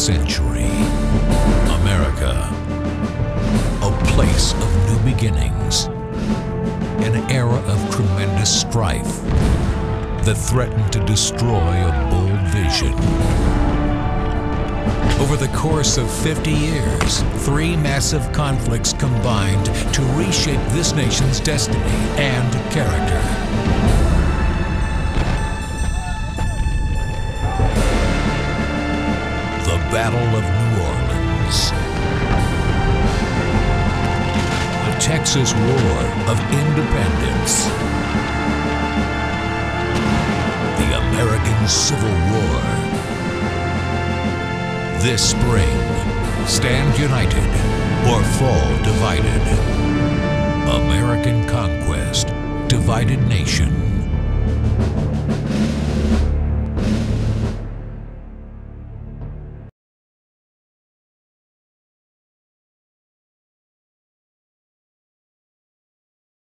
century. America, a place of new beginnings, an era of tremendous strife that threatened to destroy a bold vision. Over the course of 50 years, 3 massive conflicts combined to reshape this nation's destiny and character. The Battle of New Orleans. The Texas War of Independence. The American Civil War. This spring, stand united or fall divided. American Conquest, Divided Nation.